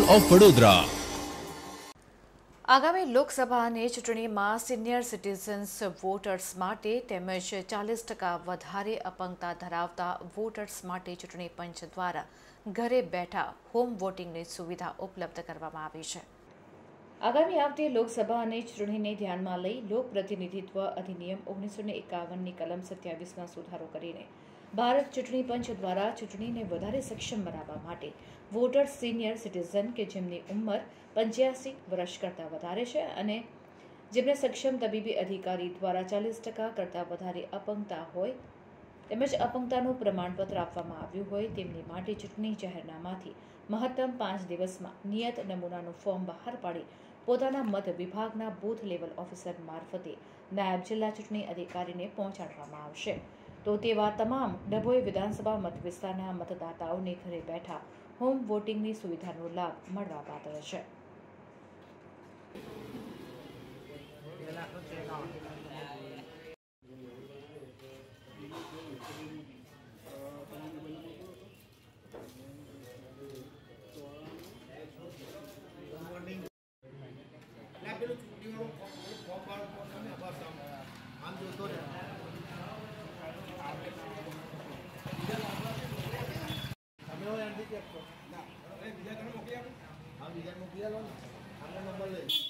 Of Vadodara. આગામી લોકસભાની ચૂંટણીમાં સિનિયર સિટીઝન્સ વોટર્સ માટે તેમજ 40% વધારે અપંગતા ધરાવતા વોટર્સ માટે ચૂંટણી પંચ દ્વારા ઘરે બેઠા હોમ વોટિંગની સુવિધા ઉપલબ્ધ કરવામાં આવી છે। આગામી આવતી લોકસભાની ચૂંટણીને ધ્યાનમાં લઈ લોક પ્રતિનિધિત્વ અધિનિયમ 1951ની કલમ 27માં સુધારો કરીને ભારત ચૂંટણી પંચ દ્વારા ચૂંટણીને વધારે સક્ષમ બનાવવા માટે વોટર્સ સિનિયર સિટીઝન કે જેમની ઉંમર 85 વર્ષ કરતાં વધારે છે અને જેમને સક્ષમ તબીબી અધિકારી દ્વારા 40% કરતાં વધારે અપંગતા હોય તેમજ અપંગતાનું પ્રમાણપત્ર આપવામાં આવ્યું હોય તેમની માટે ચૂંટણી જાહેરનામાથી મહત્તમ 5 દિવસમાં નિયત નમૂનાનું ફોર્મ બહાર પાડી પોતાના મત વિભાગના બૂથ લેવલ ઓફિસર મારફતે નાયબ જિલ્લા ચૂંટણી અધિકારીને પહોંચાડવામાં આવશે। તો તેવા તમામ ડભોઈ વિધાનસભા મત વિસ્તારના મતદાતાઓને ઘરે બેઠા હોમ વોટિંગની સુવિધાનો લાભ મળવા પાત્ર છે। બીજા નંબર લઈ